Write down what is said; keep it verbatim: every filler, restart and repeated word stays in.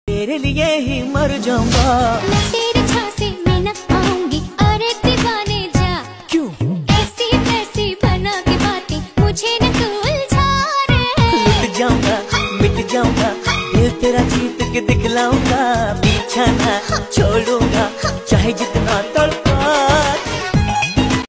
तेरे लिए ही मर जाऊंगा। मैं तेरे झांसे में न आऊंगी, अरे दीवाने जा। क्यों ऐसी वैसी बना के बातें मुझे न तू उलझा रे। लुट जाऊंगा मिट जाऊंगा, दिल तेरा जीत के दिखलाऊंगा, पीछा ना छोड़ूंगा चाहे जितना